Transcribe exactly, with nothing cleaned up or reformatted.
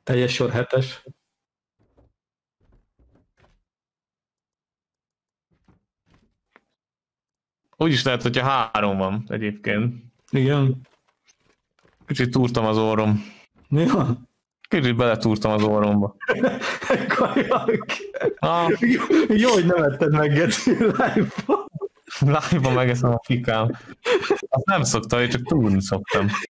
Teljes sor hetes. Úgy is lehet, hogyha három van egyébként. Igen. Kicsit túrtam az orrom. Mi van? Kicsit beletúrtam az orromba. Kajak. Ah, Jó, hogy nem etted meg, Geci, live-ba. live-ban megeszem a fikám. Azt nem szoktam, én csak túrni szoktam.